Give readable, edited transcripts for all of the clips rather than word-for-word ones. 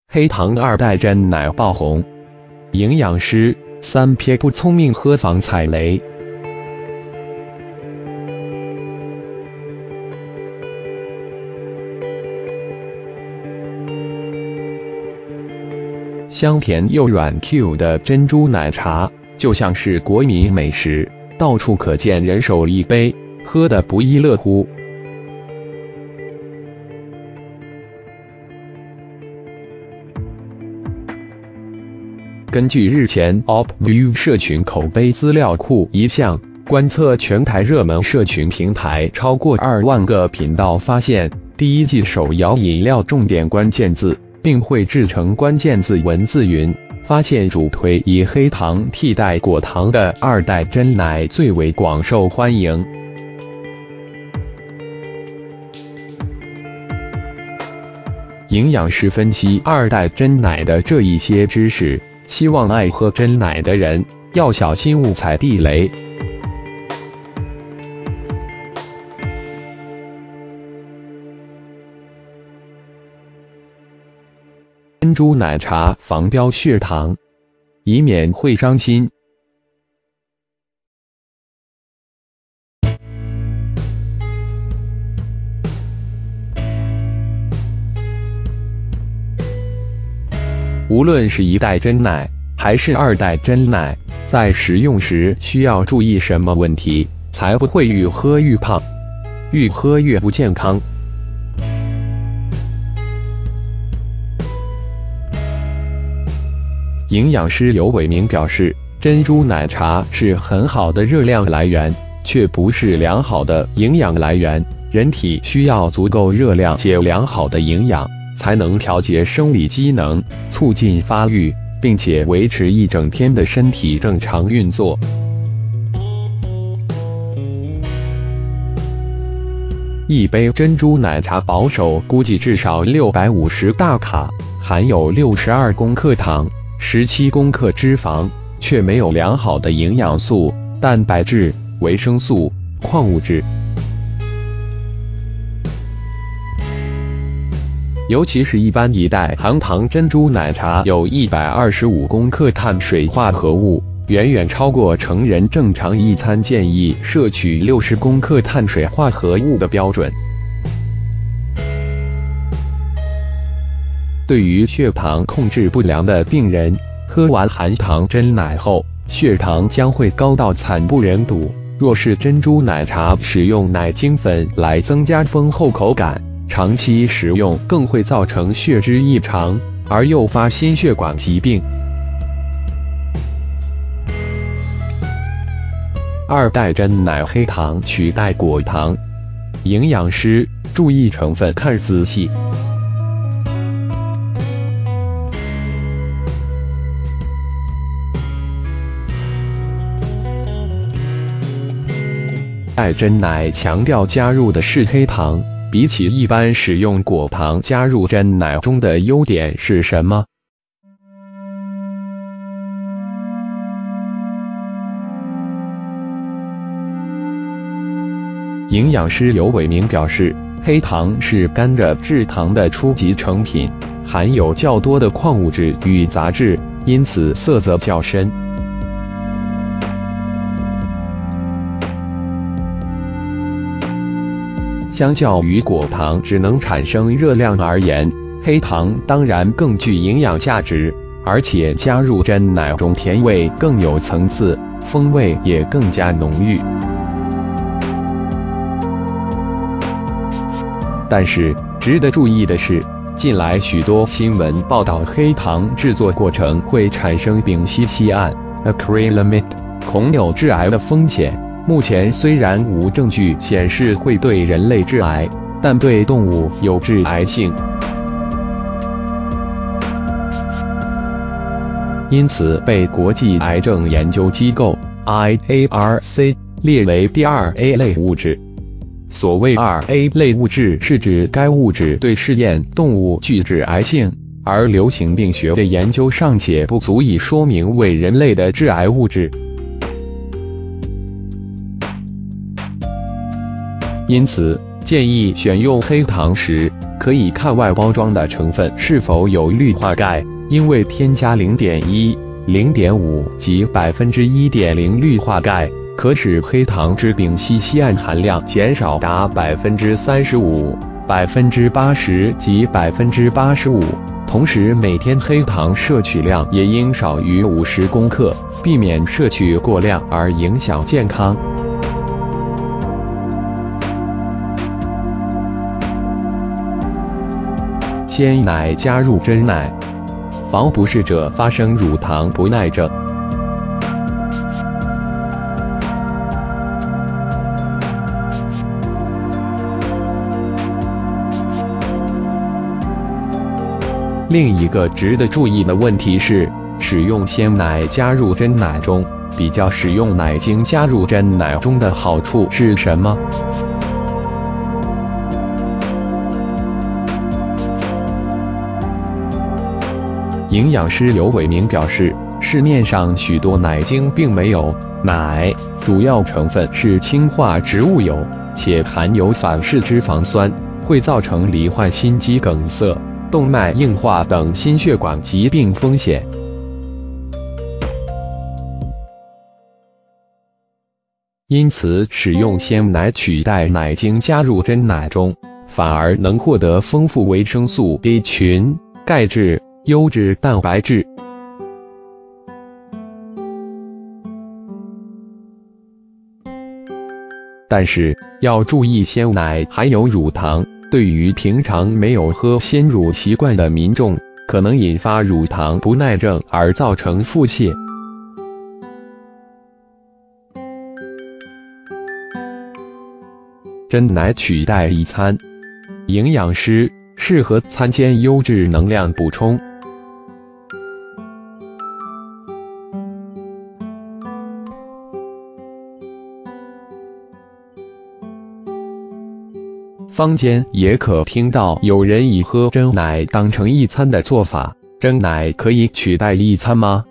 黑糖2代真奶爆红。营养师3撇不聪明何妨踩雷。香甜又软 Q 的珍珠奶茶，就像是国民美食，到处可见，人手一杯，喝得不亦乐乎。根据日前 OpView 社群口碑资料库一项观测全台热门社群平台超过2万个频道发现，第一季手摇饮料重点关键字，并绘制成关键字文字云，发现主推以黑糖替代果糖的2代真奶最为广受欢迎。营养师分析2代真奶的这一些知识，希望爱喝真奶的人要小心误踩地雷。珍珠奶茶防标血糖，以免会伤心。无论是1代真奶还是2代真奶，在食用时需要注意什么问题，才不会越喝越胖，越喝越不健康？营养师刘伟明表示，珍珠奶茶是很好的热量来源，却不是良好的营养来源。人体需要足够热量且良好的营养，才能调节生理机能，促进发育，并且维持一整天的身体正常运作。一杯珍珠奶茶保守估计至少650大卡，含有62公克糖、17公克脂肪，却没有良好的营养素、蛋白质、维生素、矿物质。尤其是一般1代含糖珍珠奶茶有125公克碳水化合物，远远超过成人正常一餐建议摄取60公克碳水化合物的标准。对于血糖控制不良的病人，喝完含糖真奶后，血糖将会高到惨不忍睹。若是珍珠奶茶使用奶精粉来增加丰厚口感，长期食用更会造成血脂异常，而诱发心血管疾病。2代真奶黑糖取代果糖，营养师注意成分看仔细。2代真奶强调加入的是黑糖。比起一般使用果糖加入真奶中的优点是什么？营养师刘伟明表示，黑糖是甘蔗制糖的初级成品，含有较多的矿物质与杂质，因此色泽较深。相较于果糖只能产生热量而言，黑糖当然更具营养价值，而且加入真奶中甜味更有层次，风味也更加浓郁。但是值得注意的是，近来许多新闻报道黑糖制作过程会产生丙烯酰胺 acrylamide， 恐有致癌的风险。目前虽然无证据显示会对人类致癌，但对动物有致癌性。因此被国际癌症研究机构 IARC 列为第2A 类物质。所谓2A 类物质是指该物质对试验动物具致癌性，而流行病学的研究尚且不足以说明为人类的致癌物质。因此， 建议选用黑糖时，可以看外包装的成分是否有氯化钙，因为添加0.1、0.5及1.0%氯化钙，可使黑糖之丙烯酰胺含量减少达35%、80%及85%。同时，每天黑糖摄取量也应少于50公克，避免摄取过量而影响健康。鲜奶加入真奶，防不适者发生乳糖不耐症。另一个值得注意的问题是，使用鲜奶加入真奶中，比较使用奶精加入真奶中的好处是什么？营养师刘伟明表示，市面上许多奶精并没有奶，主要成分是氢化植物油，且含有反式脂肪酸，会造成罹患心肌梗塞、动脉硬化等心血管疾病风险。因此，使用鲜奶取代奶精加入真奶中，反而能获得丰富维生素 B 群、钙质、优质蛋白质。但是要注意，鲜奶含有乳糖，对于平常没有喝鲜乳习惯的民众，可能引发乳糖不耐症而造成腹泻。真奶取代一餐，营养师适合餐间优质能量补充。坊间也可听到有人以喝真奶当成一餐的做法，真奶可以取代一餐吗？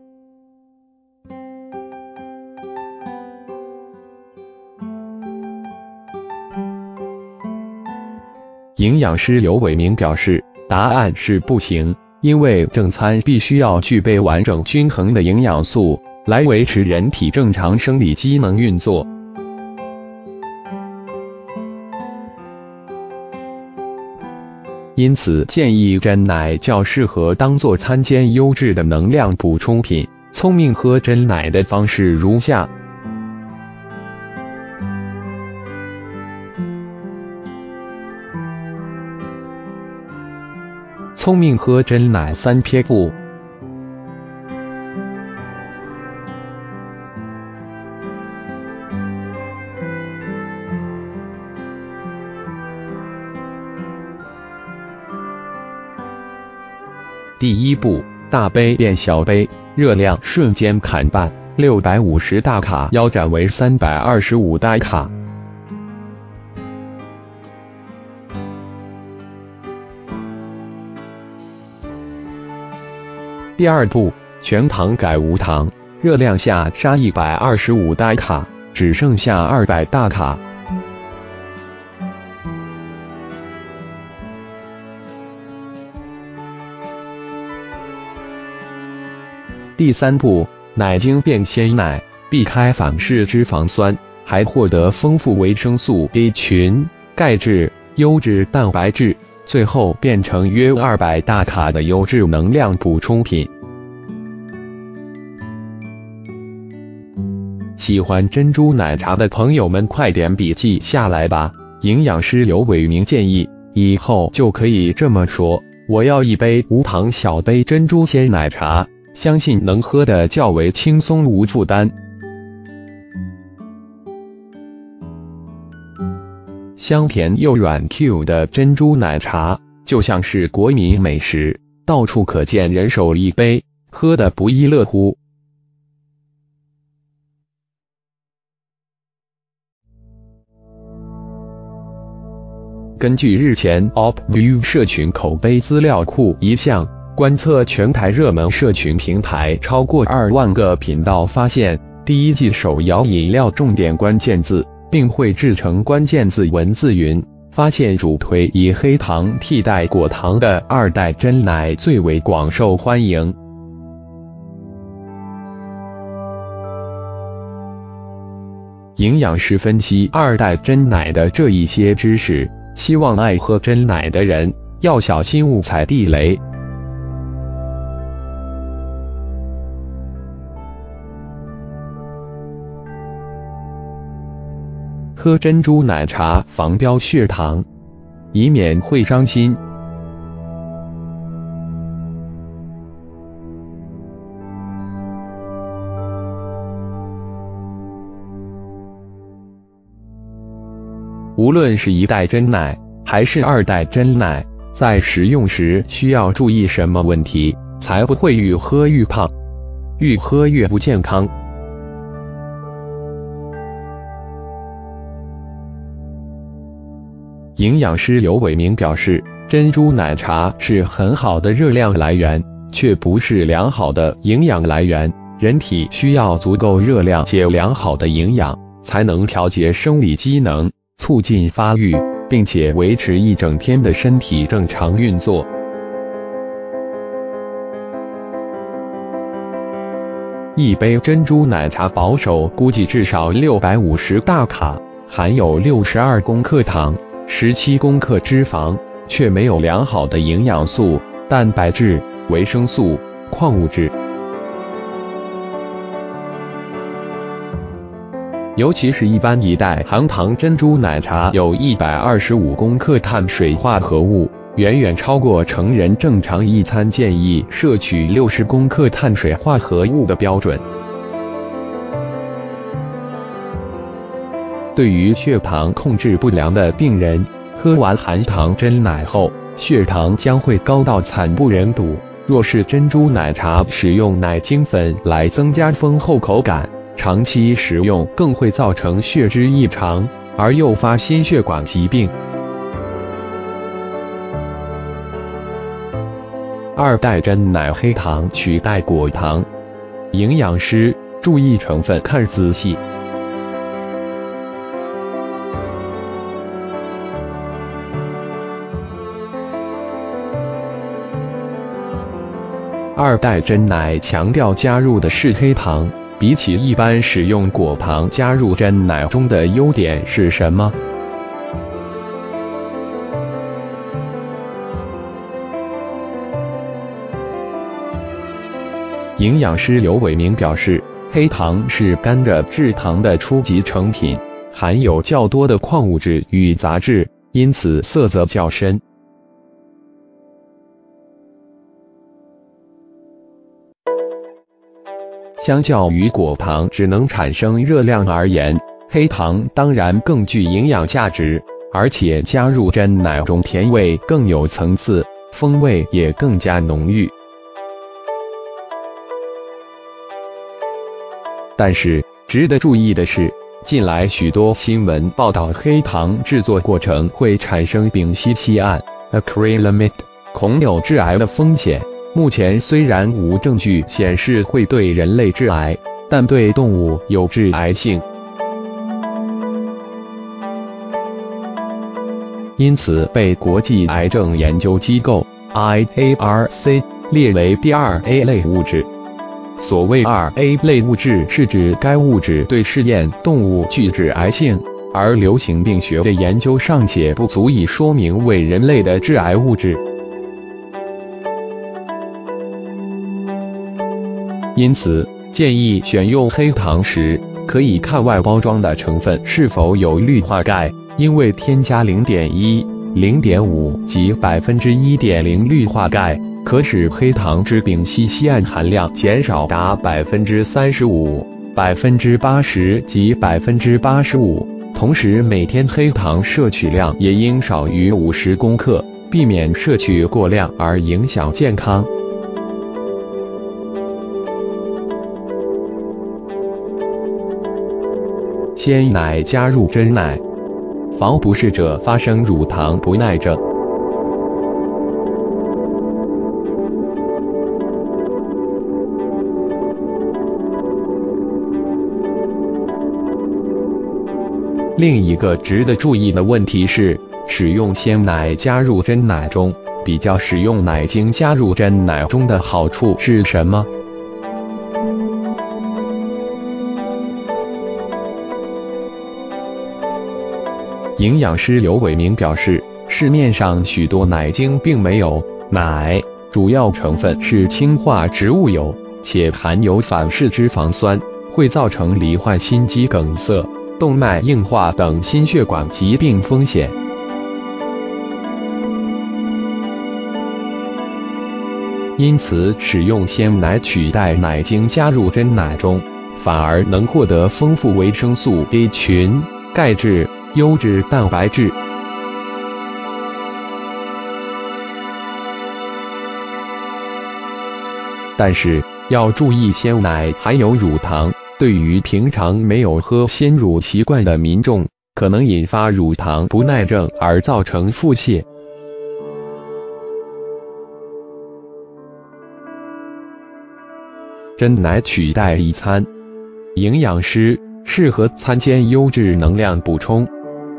营养师刘伟明表示，答案是不行，因为正餐必须要具备完整均衡的营养素，来维持人体正常生理机能运作。因此，建议真奶较适合当作餐间优质的能量补充品。聪明喝真奶的方式如下：聪明喝真奶3撇步。第一步，大杯变小杯，热量瞬间砍半，650大卡腰斩为325大卡。第二步，全糖改无糖，热量下杀125大卡，只剩下200大卡。第三步，奶精变鲜奶，避开反式脂肪酸，还获得丰富维生素 B 群、钙质、优质蛋白质，最后变成约200大卡的优质能量补充品。喜欢珍珠奶茶的朋友们，快点笔记下来吧。营养师刘伟明建议，以后就可以这么说：我要一杯无糖小杯珍珠鲜奶茶。相信能喝得较为轻松无负担。香甜又软 Q 的珍珠奶茶，就像是国民美食，到处可见人手一杯，喝得不亦乐乎。根据日前 OpView 社群口碑资料库一项观测全台热门社群平台超过2万个频道发现，第一季手摇饮料重点关键字并绘制成关键字文字云：发现主推以黑糖替代果糖的2代真奶最为广受欢迎。营养师分析2代真奶的这一些知识，希望爱喝真奶的人要小心误踩地雷。喝珍珠奶茶防飙血糖，以免会伤心。无论是1代真奶还是2代真奶，在食用时需要注意什么问题，才不会越喝越胖，越喝越不健康？营养师刘伟明表示，珍珠奶茶是很好的热量来源，却不是良好的营养来源。人体需要足够热量且良好的营养，才能调节生理机能，促进发育，并且维持一整天的身体正常运作。一杯珍珠奶茶保守估计至少650大卡，含有62公克糖，17公克脂肪，却没有良好的营养素、蛋白质、维生素、矿物质。尤其是一般1代含糖珍珠奶茶有125公克碳水化合物，远远超过成人正常一餐建议摄取60公克碳水化合物的标准。对于血糖控制不良的病人，喝完含糖真奶后，血糖将会高到惨不忍睹。若是珍珠奶茶使用奶精粉来增加丰厚口感，长期食用更会造成血脂异常，而诱发心血管疾病。2代真奶黑糖取代果糖，营养师注意成分看仔细。2代真奶强调加入的是黑糖，比起一般使用果糖加入真奶中的优点是什么？营养师刘伟明表示，黑糖是甘蔗制糖的初级成品，含有较多的矿物质与杂质，因此色泽较深。相较于果糖只能产生热量而言，黑糖当然更具营养价值，而且加入真奶中甜味更有层次，风味也更加浓郁。但是，值得注意的是，近来许多新闻报道黑糖制作过程会产生丙烯酰胺 （acrylamide）， 恐有致癌的风险。目前虽然无证据显示会对人类致癌，但对动物有致癌性。因此被国际癌症研究机构 IARC 列为第2A 类物质。所谓2A 类物质是指该物质对试验动物具致癌性，而流行病学的研究尚且不足以说明为人类的致癌物质。因此，建议选用黑糖时，可以看外包装的成分是否有氯化钙，因为添加0.1、0.5及1.0%氯化钙，可使黑糖之丙烯酰胺含量减少达35%、80%及85%。同时，每天黑糖摄取量也应少于50公克，避免摄取过量而影响健康。鲜奶加入真奶，防不适者发生乳糖不耐症。 另一个值得注意的问题是，使用鲜奶加入真奶中，比较使用奶精加入真奶中的好处是什么？营养师刘伟明表示，市面上许多奶精并没有奶，主要成分是氢化植物油，且含有反式脂肪酸，会造成罹患心肌梗塞、动脉硬化等心血管疾病风险。因此，使用鲜奶取代奶精加入真奶中，反而能获得丰富维生素 A 群、钙质、优质蛋白质。但是要注意，鲜奶含有乳糖，对于平常没有喝鲜乳习惯的民众，可能引发乳糖不耐症而造成腹泻。真奶取代一餐，营养师适合餐间优质能量补充。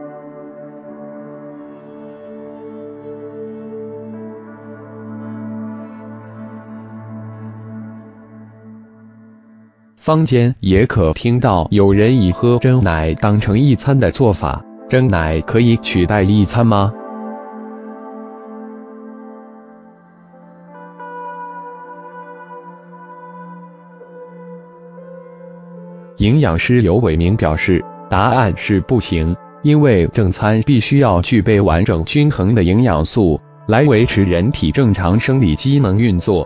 坊间也可听到有人以喝真奶当成一餐的做法，真奶可以取代一餐吗？营养师刘伟明表示，答案是不行，因为正餐必须要具备完整均衡的营养素，来维持人体正常生理机能运作。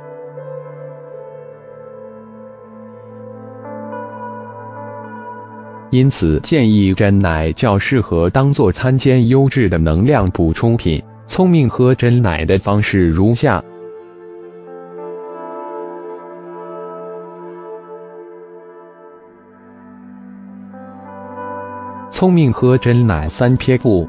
因此建议真奶较适合当作餐间优质的能量补充品。聪明喝真奶的方式如下：聪明喝真奶3撇步。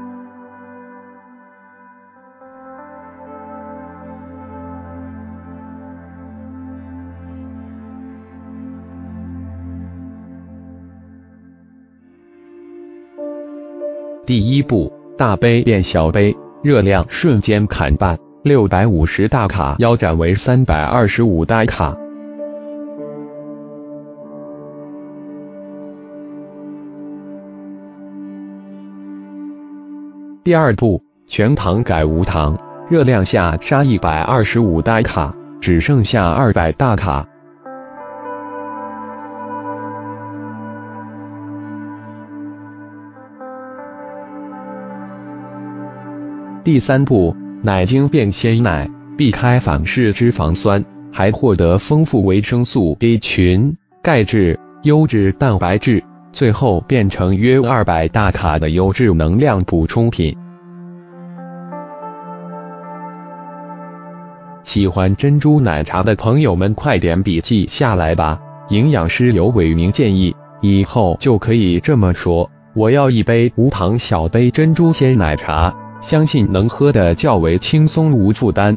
第一步，大杯变小杯，热量瞬间砍半，650大卡腰斩为325大卡。第二步，全糖改无糖，热量下杀125大卡，只剩下200大卡。第三步，奶精变鲜奶，避开反式脂肪酸，还获得丰富维生素 A 群、钙质、优质蛋白质，最后变成约200大卡的优质能量补充品。喜欢珍珠奶茶的朋友们快点笔记下来吧。营养师刘伟明建议，以后就可以这么说：我要一杯无糖小杯珍珠鲜奶茶。相信能喝得较为轻松无负担。